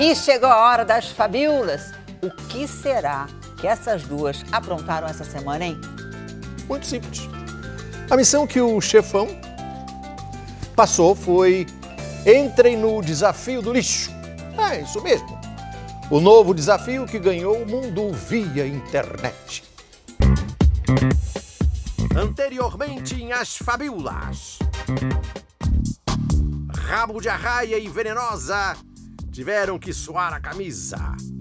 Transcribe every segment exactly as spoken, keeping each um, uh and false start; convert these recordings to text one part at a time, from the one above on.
E chegou a hora das fabíolas. O que será que essas duas aprontaram essa semana, hein? Muito simples. A missão que o chefão passou foi: entrem no desafio do lixo. É, isso mesmo. O novo desafio que ganhou o mundo via internet. Anteriormente em As Fabíolas. Rabo de Arraia e Venenosa tiveram que suar a camisa.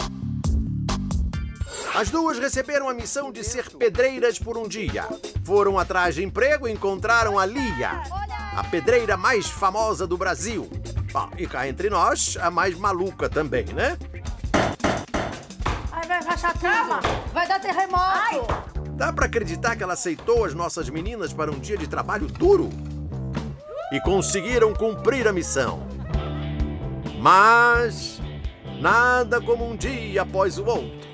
As duas receberam a missão de ser pedreiras por um dia. Foram atrás de emprego e encontraram a Lia, a pedreira mais famosa do Brasil. Bom, e cá entre nós, a mais maluca também, né? Ai, vai rachar tudo. Vai dar terremoto. Ai. Dá pra acreditar que ela aceitou as nossas meninas para um dia de trabalho duro? E conseguiram cumprir a missão. Mas nada como um dia após o outro.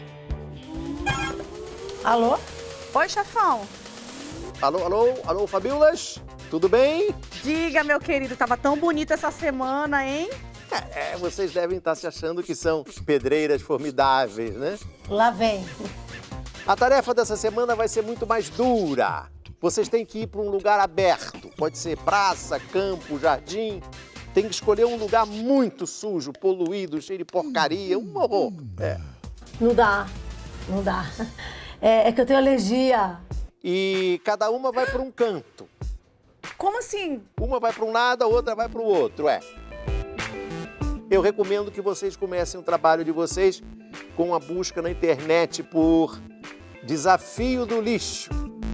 Alô? Oi, chefão. Alô, alô, alô, Fabíolas? Tudo bem? Diga, meu querido, tava tão bonita essa semana, hein? É, vocês devem estar se achando que são pedreiras formidáveis, né? Lá vem. A tarefa dessa semana vai ser muito mais dura. Vocês têm que ir para um lugar aberto. Pode ser praça, campo, jardim. Tem que escolher um lugar muito sujo, poluído, cheio de porcaria, um horror. É. Não dá, não dá. É, é que eu tenho alergia. E cada uma vai para um canto. Como assim? Uma vai para um lado, a outra vai para o outro, é. Eu recomendo que vocês comecem o trabalho de vocês com a busca na internet por Desafio do Lixo.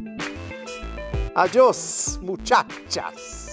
Adiós, muchachas!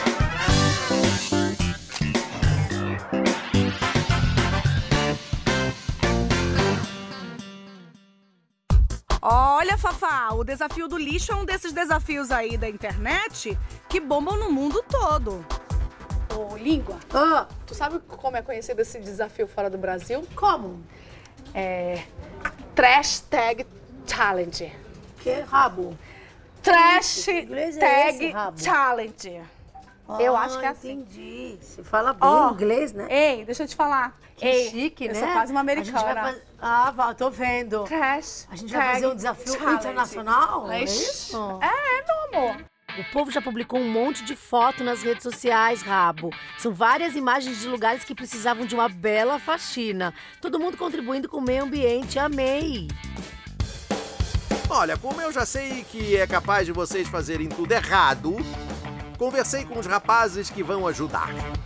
Olha, Fafá, o desafio do lixo é um desses desafios aí da internet que bombam no mundo todo. Ô, Língua, Ah, tu sabe como é conhecido esse desafio fora do Brasil? como? É... Trash Tag Challenge. Que rabo? Trash Que inglês é Tag esse, rabo? Challenge. Eu Ah, acho que é assim. Entendi. Você fala bem Ó, inglês, né? Ei, deixa eu te falar. Que Ei, chique, eu né? sou quase uma A gente vai americana. fazer... Ah, vá, tô vendo. Trash A gente vai Tag fazer um desafio Challenge. internacional, não é Ixi. isso? É, meu amor. O povo já publicou um monte de foto nas redes sociais, Rabo. São várias imagens de lugares que precisavam de uma bela faxina. Todo mundo contribuindo com o meio ambiente. Amei! Olha, como eu já sei que é capaz de vocês fazerem tudo errado, conversei com os rapazes que vão ajudar.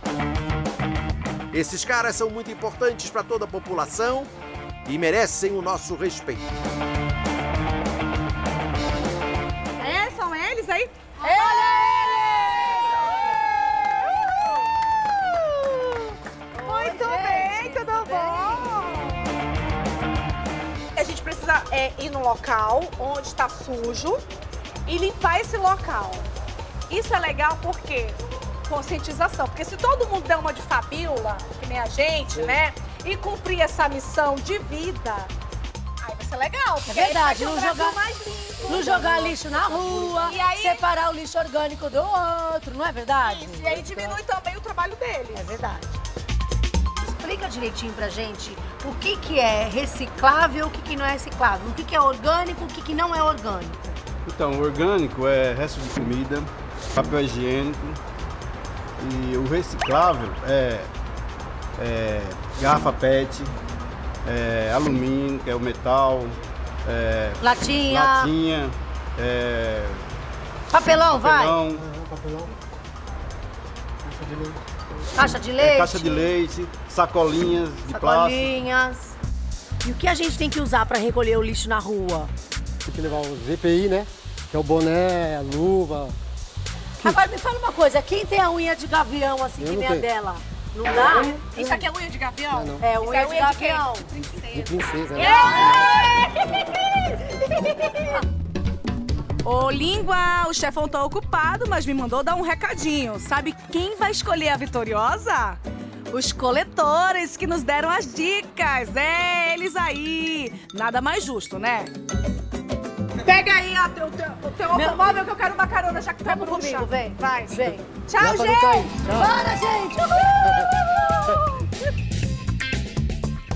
Esses caras são muito importantes para toda a população e merecem o nosso respeito. É, são eles aí? Muito bem, tudo bom? A gente precisa é, ir no local onde está sujo e limpar esse local. Isso é legal porque conscientização, porque se todo mundo der uma de fabíola, que nem a gente, né, e cumprir essa missão de vida, aí vai ser legal. É verdade, aí não vai ser um Brasil jogar, mais limpo. não jogar lixo na rua, E aí- separar o lixo orgânico do outro, não é verdade? Isso, e aí diminui também o trabalho deles. É verdade. Explica direitinho pra gente o que, que é reciclável, o que, que não é reciclável, o que, que é orgânico, o que, que não é orgânico. Então, o orgânico é resto de comida, papel higiênico, e o reciclável é, é garrafa pet, é alumínio, que é o metal, é Latinha, latinha, é papelão, vai. papelão, Caixa de é leite. caixa de leite, sacolinhas de plástico. Sacolinhas. E o que a gente tem que usar pra recolher o lixo na rua? Tem que levar o V P I, né? Que é o boné, a luva. Agora me fala uma coisa, quem tem a unha de gavião assim Eu que não nem a tenho. dela? Não dá? Isso aqui é unha de gavião? Não, não. É, Isso unha é de unha de quê? gavião. De princesa, né? Ô, Língua, o chefão tá ocupado, mas me mandou dar um recadinho. Sabe quem vai escolher a vitoriosa? Os coletores que nos deram as dicas. É, eles aí. Nada mais justo, né? Pega aí ó, teu, teu, o teu automóvel que eu quero uma carona, já que tu é Vamos bruxa. comigo, vem. Vai. Vem. Tchau, Dá pra não gente! cair. Tchau. Bora, gente! Uhul!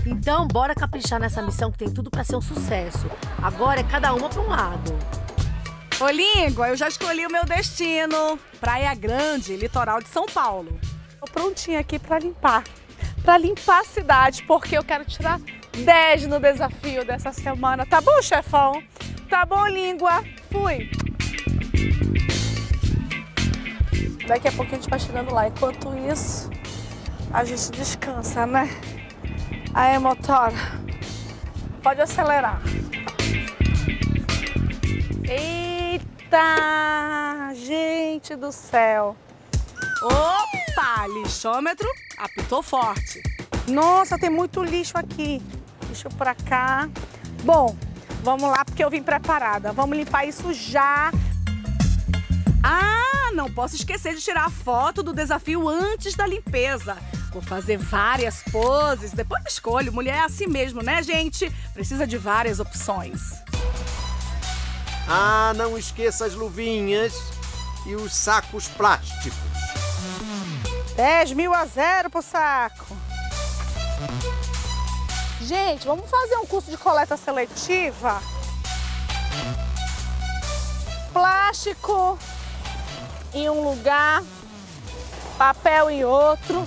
Então, bora caprichar nessa missão que tem tudo pra ser um sucesso. Agora é cada uma pra um lado. Ô, Língua, eu já escolhi o meu destino. Praia Grande, litoral de São Paulo. Tô prontinha aqui pra limpar. Pra limpar a cidade, porque eu quero tirar dez no desafio dessa semana. Tá bom, chefão? Tá bom, Língua? Fui. Daqui a pouco a gente vai chegando lá. Enquanto isso, a gente descansa, né? Aí, motora, pode acelerar. Eita, gente do céu. Opa, lixômetro apitou forte. Nossa, tem muito lixo aqui. Lixo pra cá. Bom, vamos lá porque eu vim preparada. Vamos limpar isso já. Ah, não posso esquecer de tirar a foto do desafio antes da limpeza. Vou fazer várias poses, depois escolho. Mulher é assim mesmo, né, gente? Precisa de várias opções. Ah, não esqueça as luvinhas e os sacos plásticos. dez mil a zero pro saco. Gente, vamos fazer um curso de coleta seletiva? Plástico em um lugar, papel em outro.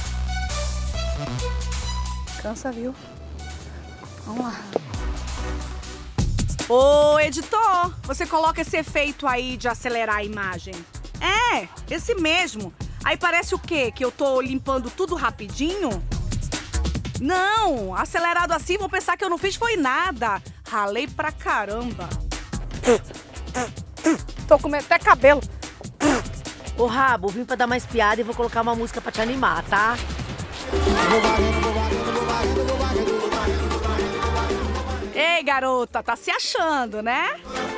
Cansa, viu? Vamos lá. Ô, editor, você coloca esse efeito aí de acelerar a imagem. É, esse mesmo. Aí parece o quê? Que eu tô limpando tudo rapidinho? Não, acelerado assim vão pensar que eu não fiz foi nada. Ralei pra caramba. Tô comendo até cabelo. Ô, Rabo, vim pra dar mais piada e vou colocar uma música pra te animar, tá? Ei, garota, tá se achando, né?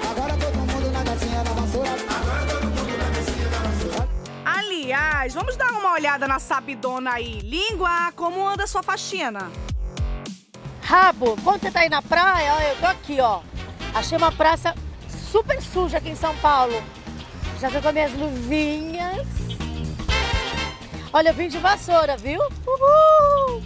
Aliás, vamos dar uma olhada na sabidona aí. Língua, como anda a sua faxina? Rabo, quando você tá aí na praia, ó, eu tô aqui, ó. Achei uma praça super suja aqui em São Paulo. Já tô com as minhas luvinhas. Olha, eu vim de vassoura, viu? Uhul!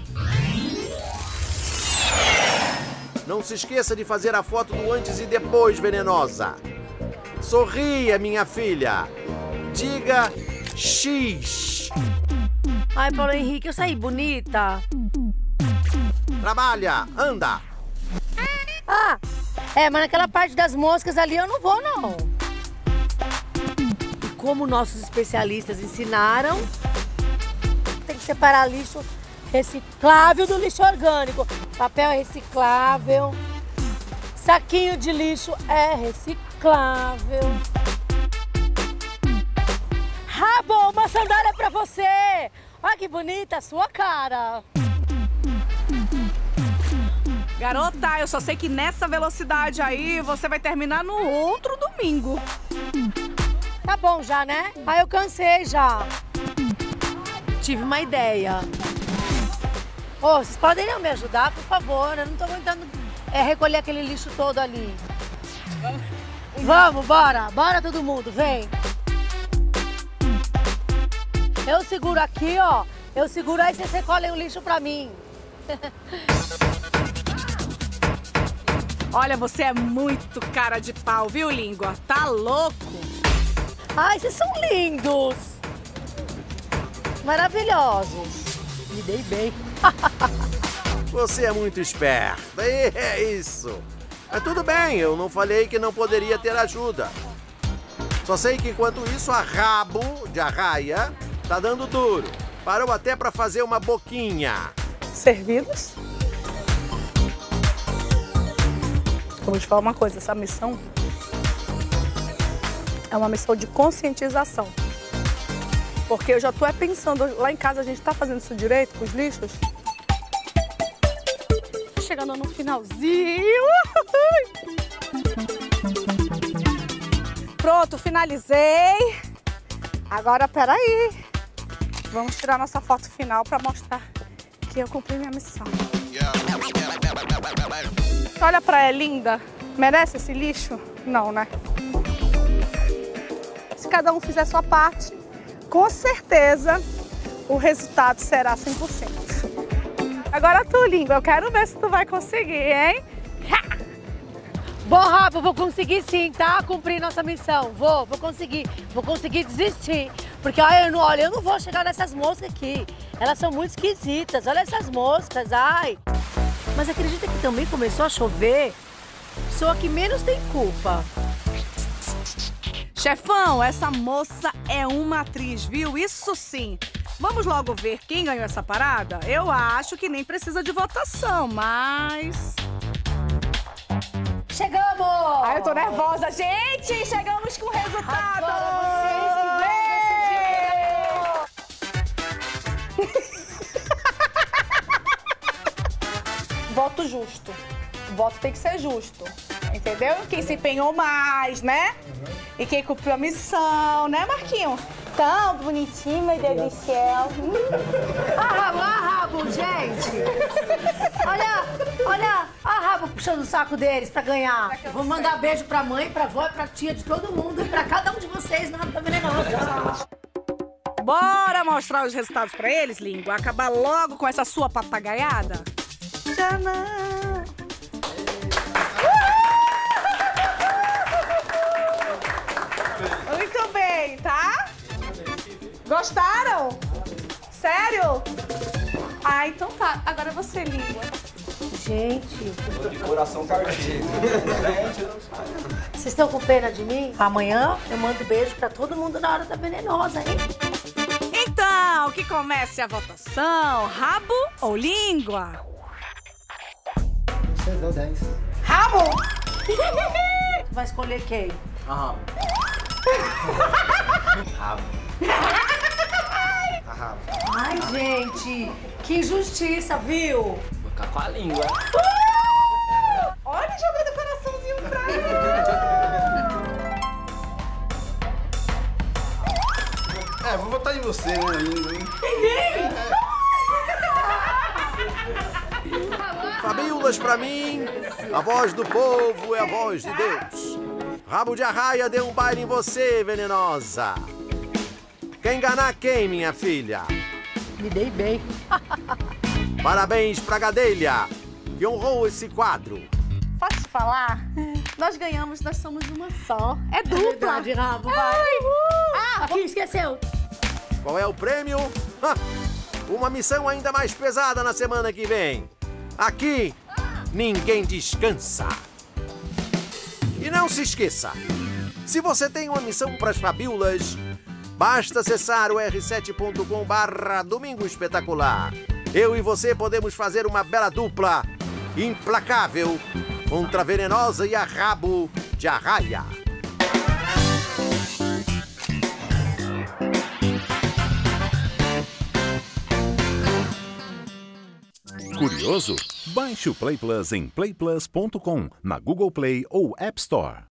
Não se esqueça de fazer a foto do antes e depois, venenosa. Sorria, minha filha. Diga X. Ai, Paulo Henrique, eu saí bonita. Trabalha, anda. Ah, é, mas naquela parte das moscas ali eu não vou, não. E como nossos especialistas ensinaram, Tem que separar lixo reciclável do lixo orgânico. Papel é reciclável. Saquinho de lixo é reciclável. Rabo, uma sandália pra você. Olha que bonita a sua cara. Garota, eu só sei que nessa velocidade aí você vai terminar no outro domingo. Tá bom já, né? Ah, eu cansei já. tive uma ideia. Ô, oh, vocês poderiam me ajudar, por favor? Eu não tô aguentando é, recolher aquele lixo todo ali. Vamos, Vamos bora. Bora todo mundo, vem. Eu seguro aqui, ó. Eu seguro aí, vocês recolhem o lixo pra mim. Olha, você é muito cara de pau, viu, língua? Tá louco? Ai, vocês são lindos. Maravilhosos. Me dei bem. Você é muito esperta. É isso. Mas tudo bem, eu não falei que não poderia ter ajuda. Só sei que enquanto isso a Rabo de Arraia tá dando duro. Parou até pra fazer uma boquinha. Servidos? Eu vou te falar uma coisa, essa missão é uma missão de conscientização. Porque eu já tô é pensando, lá em casa a gente tá fazendo isso direito com os lixos. Chegando no finalzinho. Pronto, finalizei. Agora, peraí. Vamos tirar nossa foto final para mostrar que eu cumpri minha missão. Olha a praia linda. Merece esse lixo? Não, né? Se cada um fizer a sua parte, com certeza o resultado será cem por cento. Agora tu, língua, eu quero ver se tu vai conseguir, hein? Bom, Rabo, eu vou conseguir sim, tá? Cumprir nossa missão. Vou, vou conseguir. Vou conseguir desistir. Porque, olha, eu não, olha, eu não vou chegar nessas moscas aqui. Elas são muito esquisitas. Olha essas moscas, ai. Mas acredita que também começou a chover? Sou a que menos tem culpa. Chefão, essa moça é uma atriz, viu? Isso sim. Vamos logo ver quem ganhou essa parada? Eu acho que nem precisa de votação, mas... Chegamos! Ai, eu tô nervosa. Gente, chegamos com o resultado! Agora Voto justo. O voto tem que ser justo. Entendeu? Quem se empenhou mais, né? E quem cumpriu a missão, né, Marquinho? Tão bonitinho, meu Deus do céu. Ah, Rabo, ah, Rabo, gente! Olha, olha, ah, Rabo puxando o saco deles pra ganhar. Eu vou mandar beijo pra mãe, pra avó, pra tia de todo mundo, pra cada um de vocês na Rabo da Venenosa. Bora mostrar os resultados pra eles, língua? Acabar logo com essa sua papagaiada? Tcharam! Muito bem, tá? Gostaram? Sério? Ah, então tá. Agora você, língua. Gente, Coração partido. vocês estão com pena de mim? Amanhã eu mando beijo pra todo mundo na Hora da Venenosa, hein? Então, que comece a votação, rabo ou língua? Vocês deu dez. Rabo! Tu vai escolher quem? Rabo. Rabo. Rabo. Ai, gente, que injustiça, viu? Vou ficar com a língua. Olha, jogando coraçãozinho pra ele. É, vou votar em você, né, língua? Fabiolas pra mim, a voz do povo é a voz de Deus. Rabo de arraia deu um baile em você, venenosa. Quer enganar quem, minha filha? Me dei bem. Parabéns pra Gadelha, que honrou esse quadro. Posso te falar? Nós ganhamos, nós somos uma só. É dupla. Verdade, Rabo, vai. Ah, aqui, esqueceu. Qual é o prêmio? Ha! Uma missão ainda mais pesada na semana que vem. Aqui, ninguém descansa. E não se esqueça, se você tem uma missão para as Fabiolas, basta acessar o r sete ponto com barra Domingo Espetacular. Eu e você podemos fazer uma bela dupla implacável contra a Venenosa e a Rabo de Arraia. Curioso? Baixe o Play Plus em play plus ponto com, na Google Play ou App Store.